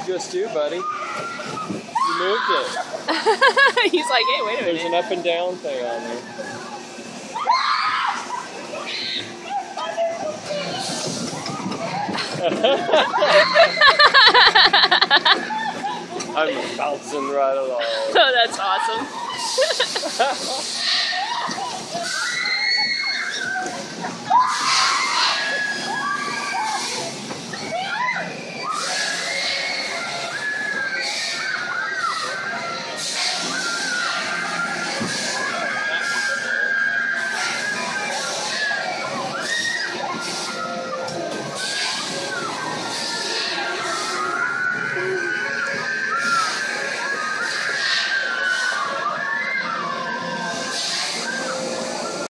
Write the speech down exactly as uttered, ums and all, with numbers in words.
just do, buddy? You moved it. He's like, hey, wait a minute. There's an up and down thing on there. I'm bouncing right along. Oh, that's awesome.